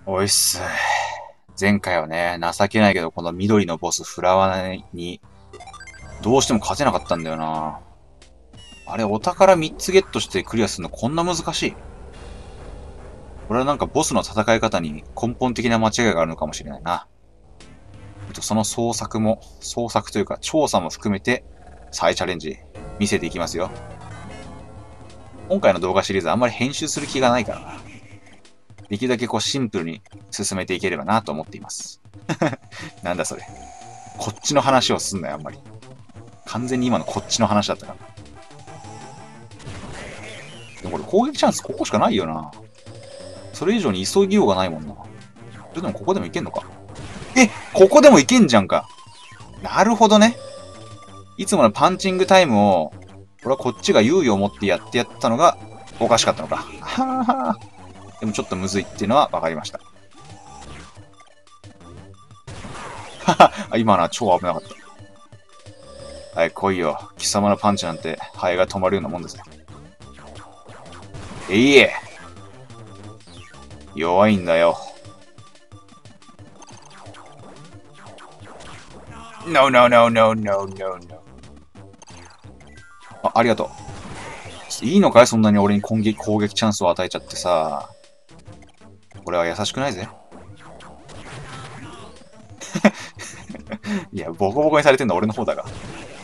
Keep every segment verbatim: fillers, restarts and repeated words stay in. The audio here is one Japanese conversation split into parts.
おいっす。前回はね、情けないけど、この緑のボス、フラワーに、どうしても勝てなかったんだよな。あれ、お宝みっつゲットしてクリアするのこんな難しい？これはなんかボスの戦い方に根本的な間違いがあるのかもしれないな。その創作も、創作というか調査も含めて、再チャレンジ、見せていきますよ。今回の動画シリーズあんまり編集する気がないからな。できるだけこうシンプルに進めていければなと思っています。なんだそれ。こっちの話をすんなよ、あんまり。完全に今のこっちの話だったから。でもこれ攻撃チャンスここしかないよな。それ以上に急ぎようがないもんな。それでもここでもいけんのか。え、ここでもいけんじゃんか。なるほどね。いつものパンチングタイムを、これはこっちが猶予を持ってやってやったのがおかしかったのか。ははでもちょっとむずいっていうのは分かりました。はは今のは超危なかった。はい、来いよ。貴様のパンチなんて、ハエが止まるようなもんですよ。えいえ。弱いんだよ。No, no, no, no, no, no, no. あ、ありがとう。いいのかいそんなに俺に攻撃、攻撃チャンスを与えちゃってさ。俺は優しくないぜ。いや、ボコボコにされてんのは俺の方だが。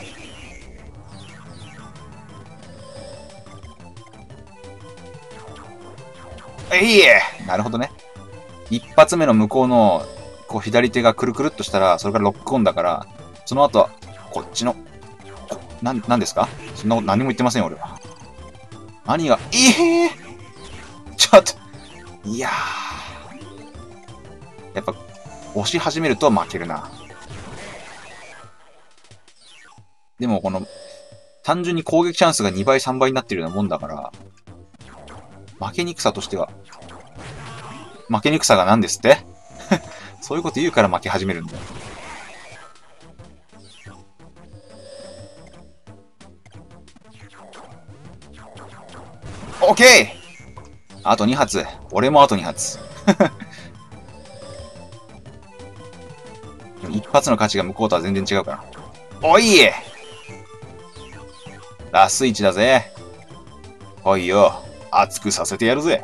えいえなるほどね。一発目の向こうの、こう左手がくるくるっとしたら、それからロックオンだから、その後は、こっちの、な、なんですかそんなこと何も言ってませんよ、俺は。何が、ええー、ちょっと、いやー。やっぱ、押し始めると負けるな。でも、この、単純に攻撃チャンスがにばい、さんばいになってるようなもんだから、負けにくさとしては、負けにくさが何ですってそういうこと言うから負け始めるんだよ。オッケーあとに発。俺もあとに発。一発の価値が向こうとは全然違うから。おいえラスイチだぜ。おいよ。熱くさせてやるぜ。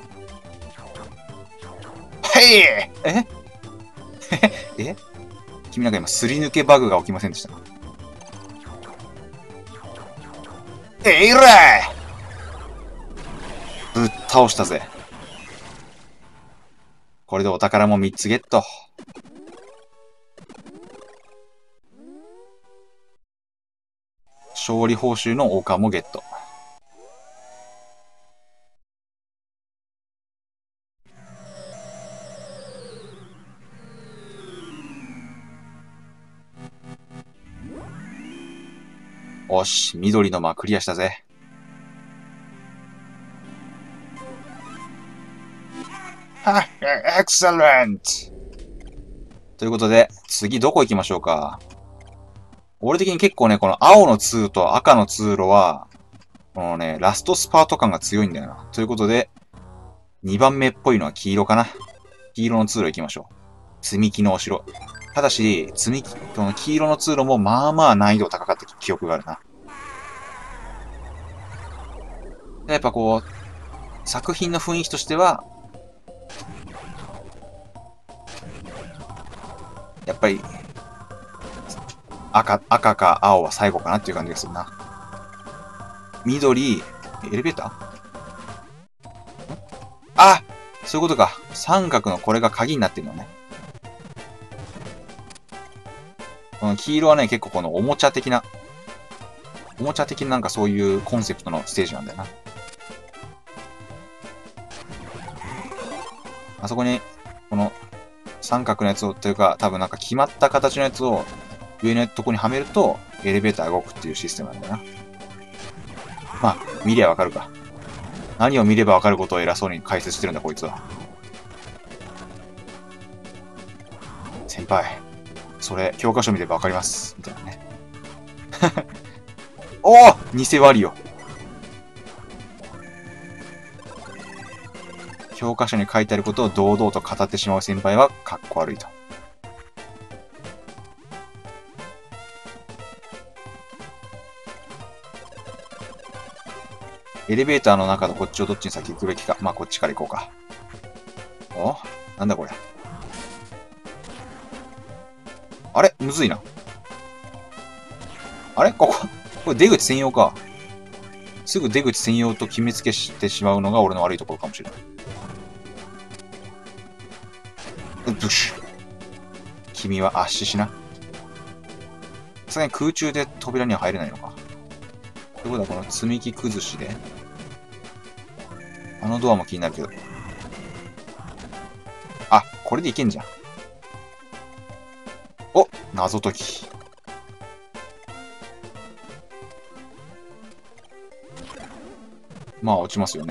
へいええ君なんか今すり抜けバグが起きませんでしたか？えいらぶっ倒したぜ。これでお宝もみっつゲット。勝利報酬の王冠もゲット。おし、緑の間クリアしたぜ。はっ、エクセレントということで、次どこ行きましょうか。俺的に結構ね、この青の通路と赤の通路は、このね、ラストスパート感が強いんだよな。ということで、にばんめっぽいのは黄色かな。黄色の通路行きましょう。積み木のお城。ただし、積み木、この黄色の通路もまあまあ難易度高かった記憶があるな。やっぱこう、作品の雰囲気としては、やっぱり、赤、赤か青は最後かなっていう感じがするな。緑、エレベーターあそういうことか。三角のこれが鍵になってるのね。この黄色はね、結構このおもちゃ的な、おもちゃ的ななんかそういうコンセプトのステージなんだよな。あそこに、この三角のやつを、というか、多分なんか決まった形のやつを上のとこにはめると、エレベーターが動くっていうシステムなんだよな。まあ、見りゃわかるか。何を見ればわかることを偉そうに解説してるんだ、こいつは。先輩、それ、教科書見ればわかります。みたいなね。おお偽ワリオ。 教科書に書いてあることを堂々と語ってしまう先輩はかっこ悪いと。エレベーターの中のこっちをどっちに先行くべきか。まあ、こっちから行こうか。お？なんだこれ。あれむずいな。あれここ、これ出口専用か。すぐ出口専用と決めつけしてしまうのが俺の悪いところかもしれない。うっぶし。君は圧死しな。さすがに空中で扉には入れないのか。ということはこの積み木崩しで。あのドアも気になるけど。あ、これでいけんじゃん。お、謎解き。まあ落ちますよね。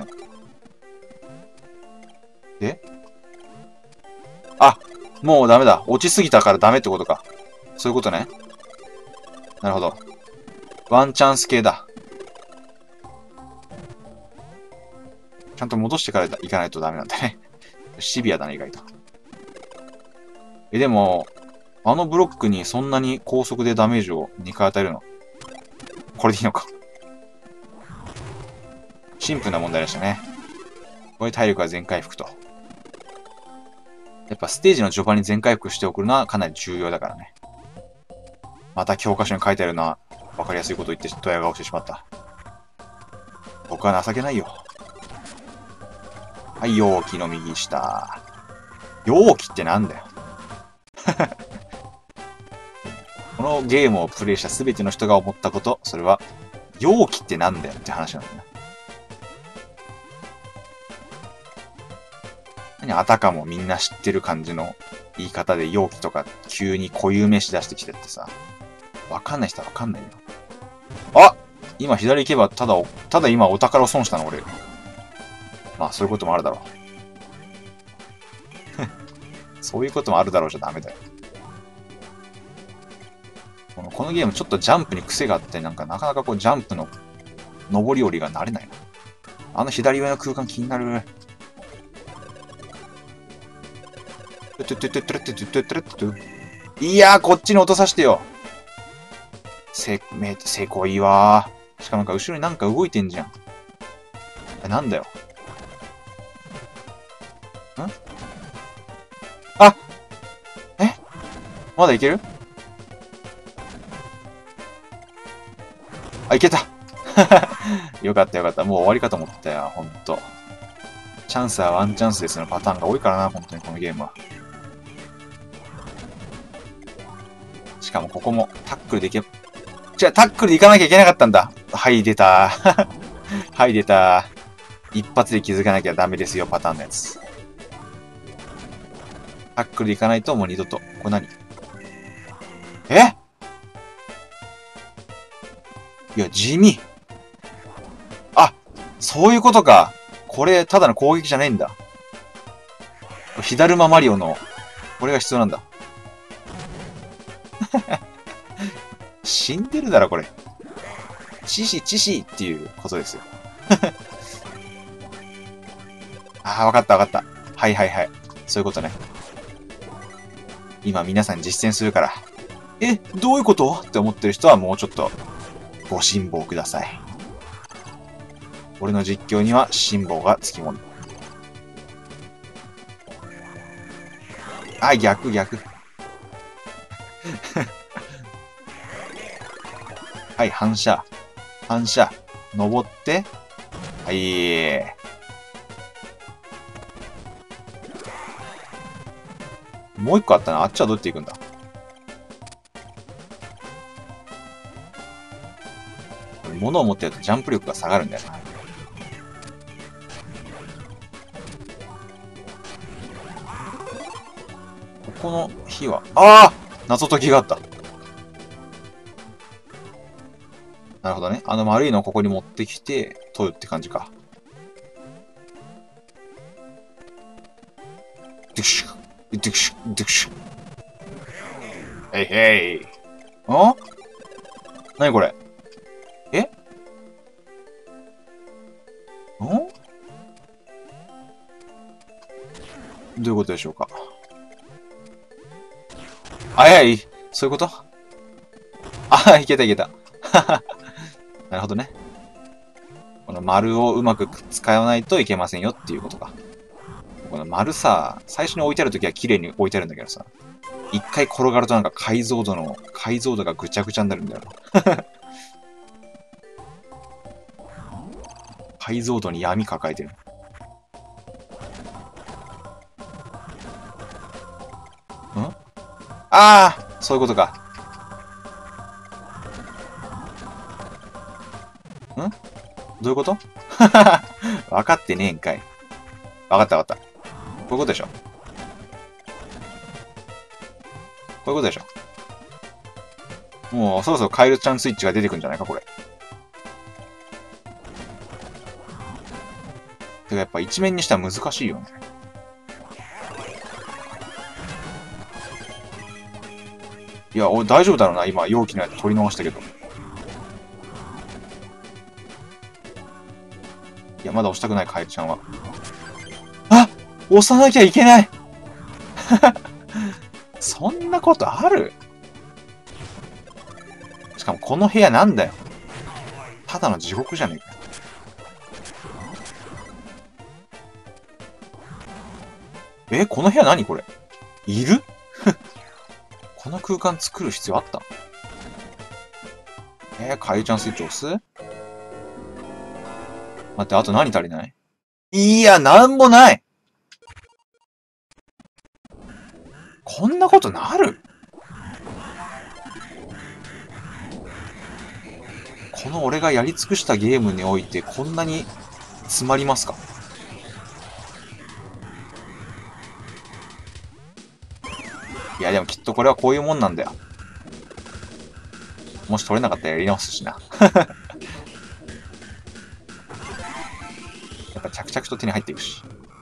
であ、もうダメだ。落ちすぎたからダメってことか。そういうことね。なるほど。ワンチャンス系だ。ちゃんと戻してから行かないとダメなんだね。シビアだね、意外と。え、でも、あのブロックにそんなに高速でダメージをにかい与えるの？これでいいのか。シンプルな問題でしたね。これ体力は全回復と。やっぱステージの序盤に全回復しておくのはかなり重要だからね。また教科書に書いてあるのは分かりやすいことを言ってドヤ顔してしまった。僕は情けないよ。はい、容器の右下。容器ってなんだよ。このゲームをプレイした全ての人が思ったこと、それは、容器ってなんだよって話なんだよな。何あたかもみんな知ってる感じの言い方で容器とか急に固有名詞出してきてってさ、わかんない人はわかんないよ。あ！今左行けばただ、ただ今お宝を損したの俺。まあそういうこともあるだろう。そういうこともあるだろうじゃダメだよ。この、このゲームちょっとジャンプに癖があって、なんかなかなかこうジャンプの上り下りが慣れないな。あの左上の空間気になる。いやー、こっちに落とさせてよ。せ、め、せこいわー。しかもなんか後ろになんか動いてんじゃん。え、なんだよ。んあえまだいけるあ、いけたよかったよかった。もう終わりかと思ったよ、ほんと。チャンスはワンチャンスですのパターンが多いからな、本当にこのゲームは。しかもここもタックルでいけ、じゃあタックルでいかなきゃいけなかったんだ。はい、出た。はい、出た。一発で気づかなきゃダメですよ、パターンのやつ。タックルでいかないともう二度と。これ何えいや、地味。あ、そういうことか。これ、ただの攻撃じゃないんだ。火だるまマリオの、これが必要なんだ。死んでるだろ、これ。チシチシっていうことですよ。ああ、わかったわかった。はいはいはい。そういうことね。今皆さん実践するから。え、どういうことって思ってる人はもうちょっとご辛抱ください。俺の実況には辛抱がつきもの。あ、逆逆。はい、反射。反射。登って。はい。もう一個あったな。あっちはどうやって行くんだ物を持ってるとジャンプ力が下がるんだよな。ここの火は、ああ謎解きがあった。なるほどね。あの丸いのをここに持ってきて、取るって感じか。ドゥクシュ、ドゥクシュ、ドゥクシュ。へいへい。あなにこれえんどういうことでしょうか。あ、いやい、そういうこと。あ、いけたいけた。なるほどね。この丸をうまく使わないといけませんよっていうことか。この丸さ、最初に置いてあるときは綺麗に置いてあるんだけどさ、一回転がるとなんか解像度の、解像度がぐちゃぐちゃになるんだよな。解像度に闇抱えてる。んああ、そういうことか。んどういうこと分かってねえんかい。分かった分かった。こういうことでしょ。こういうことでしょ。もうそろそろカエルちゃんスイッチが出てくんじゃないか、これ。てかやっぱ一面にしては難しいよね。いや、俺大丈夫だろうな、今、容器のやつ取り逃したけど。いや、まだ押したくない、カエルちゃんは。あ、押さなきゃいけないそんなことある？しかもこの部屋なんだよ。ただの地獄じゃねえか。え、この部屋何これ？いるこの空間作る必要あった？えー、かゆちゃんスイッチ押す？待って、あと何足りない？いや、なんもない！こんなことなる？この俺がやり尽くしたゲームにおいてこんなに詰まりますか？いや、でもきっとこれはこういうもんなんだよ。もし取れなかったらやり直すしな。やっぱ着々と手に入っていくし。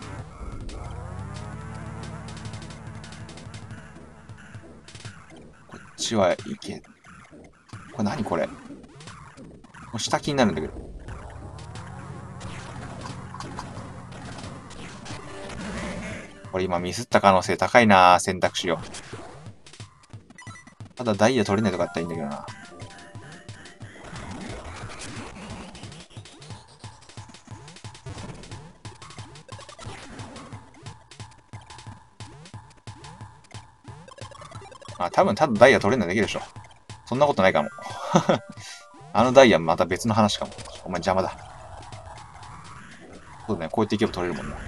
こっちはいけ。これ何これ？もう下気になるんだけど。これ今ミスった可能性高いな、選択肢を。ただダイヤ取れないとかだったらいいんだけどな。あ、多分ただダイヤ取れないだけでしょ。そんなことないかも。あのダイヤまた別の話かも。お前邪魔だ。そうだね、こうやっていけば取れるもんな。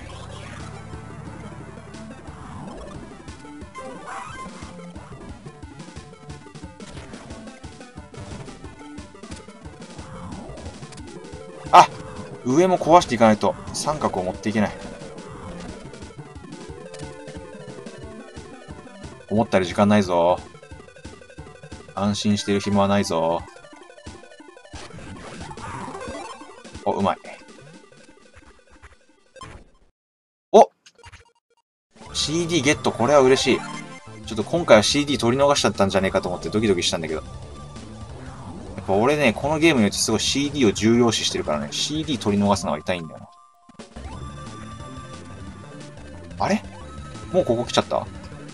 あ、上も壊していかないと三角を持っていけない。思ったより時間ないぞ。安心してる暇はないぞ。お、うまい。お シーディー ゲット、これは嬉しい。ちょっと今回は シーディー 取り逃しちゃったんじゃねえかと思ってドキドキしたんだけど。やっぱ俺ね、このゲームによってすごい シーディー を重要視してるからね、シーディー 取り逃すのは痛いんだよな。あれ？もうここ来ちゃった？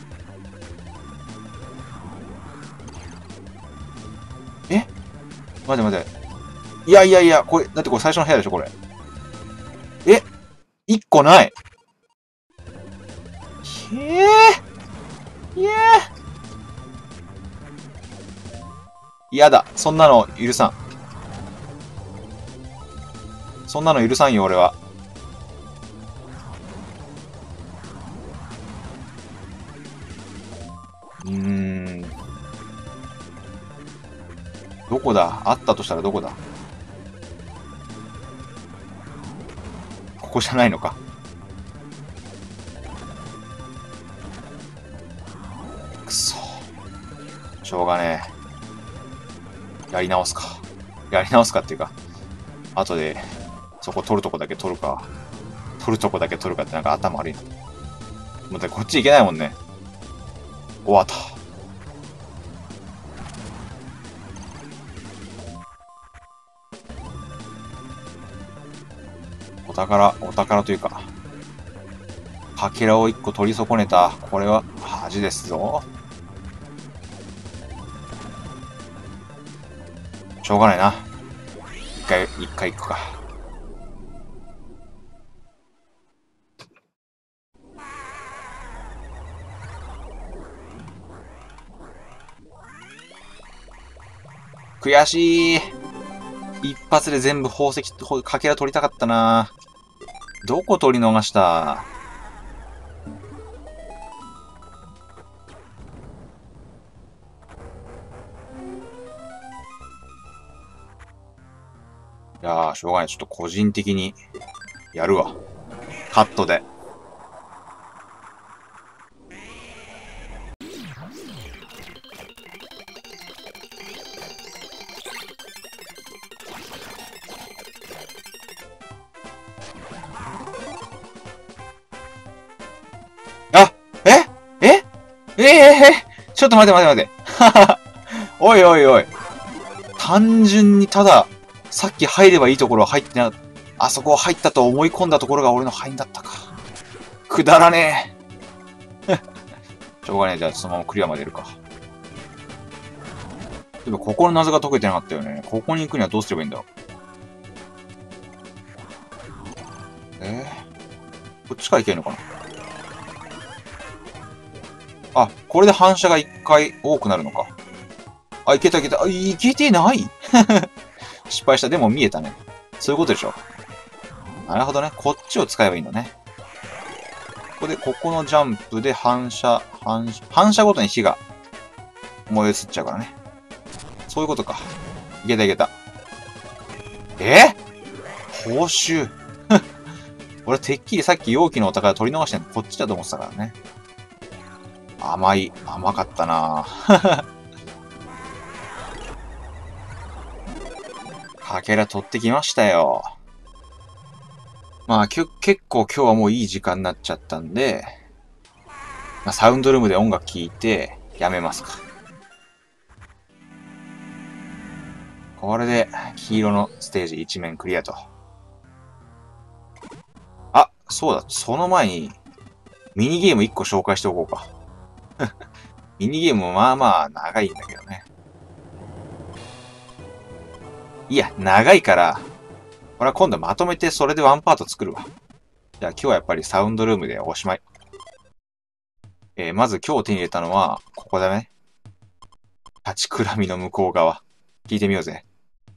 え？待て待て。いやいやいや、これ、だってこれ最初の部屋でしょ、これ。え？一個ない。へえー。いやー。嫌だ。そんなの許さん。そんなの許さんよ、俺は。うーん。どこだ？あったとしたらどこだ？ここじゃないのか。くそ。しょうがねえ。やり直すか。やり直すかっていうか、後で、そこ取るとこだけ取るか。取るとこだけ取るかってなんか頭悪いな。もうだこっち行けないもんね。終わった。お宝、お宝というか、 かけらをいっこ取り損ねた。これは恥ですぞ。しょうがないな。一回、一回行くか。悔しい。一発で全部宝石、かけら取りたかったな。どこ取り逃した？いやー、しょうがない。ちょっと個人的にやるわ。カットで。あえええええちょっと待て待て待て。おいおいおい。単純にただ、さっき入ればいいところは入ってな、あそこ入ったと思い込んだところが俺の範囲だったか。くだらねえ。しょうがねえ。じゃあそのままクリアまで出るか。でもここの謎が解けてなかったよね。ここに行くにはどうすればいいんだろう。えー、こっちから行けるのかな。あ、これで反射が一回多くなるのか。あ、いけたいけた。あ、いけてない失敗した。でも見えたね。そういうことでしょ。なるほどね。こっちを使えばいいのね。ここで、ここのジャンプで反射、反射、反射ごとに火が燃え移っちゃうからね。そういうことか。いけたいけた。え報酬俺、てっきりさっき容器のお宝取り逃してんのこっちだと思ってたからね。甘い。甘かったなかけら取ってきましたよ。まあ、きゅ結構今日はもういい時間になっちゃったんで、まあ、サウンドルームで音楽聴いて、やめますか。これで、黄色のステージ一面クリアと。あ、そうだ、その前に、ミニゲームいっこ紹介しておこうか。ミニゲームもまあまあ長いんだけどね。いや、長いから、これは今度まとめてそれでワンパート作るわ。じゃあ今日はやっぱりサウンドルームでおしまい。えー、まず今日手に入れたのは、ここだね。立ちくらみの向こう側。聞いてみようぜ。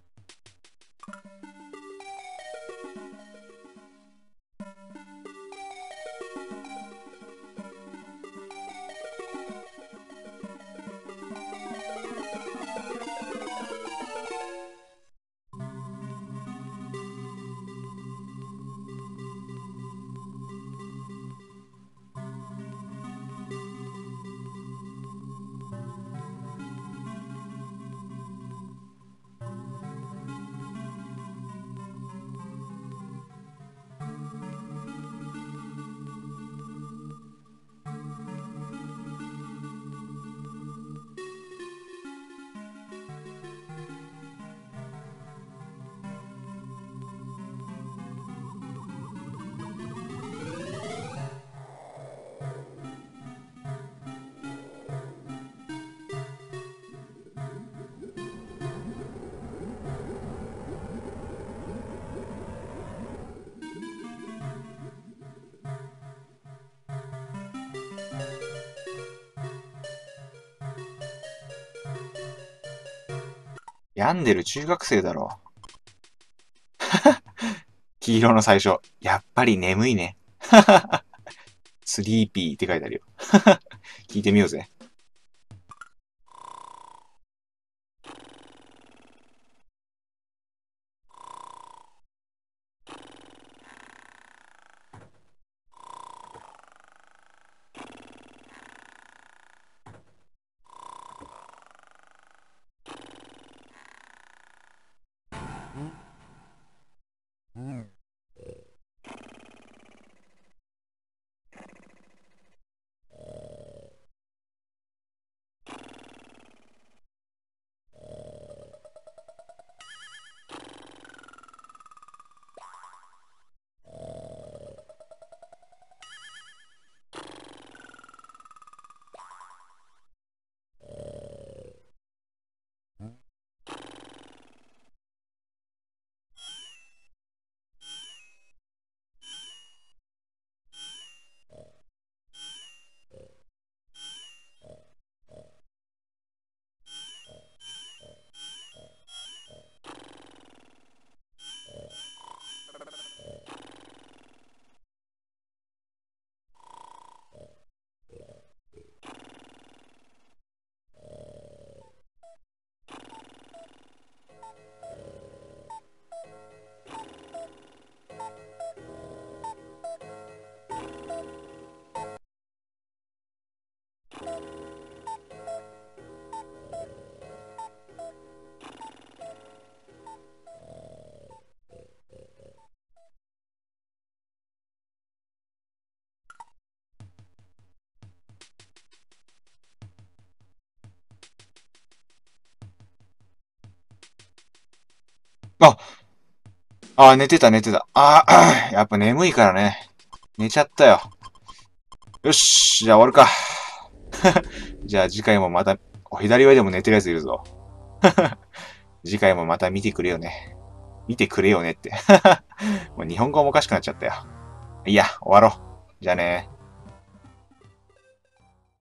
病んでる中学生だろ。黄色の最初。やっぱり眠いね。スリーピーって書いてあるよ。聞いてみようぜ。 あ、あ、寝てた寝てた。ああ、やっぱ眠いからね。寝ちゃったよ。よし、じゃあ終わるか。じゃあ次回もまた、お左上でも寝てるやついるぞ。次回もまた見てくれよね。見てくれよねって。もう日本語もおかしくなっちゃったよ。いいや、終わろう。じゃあね。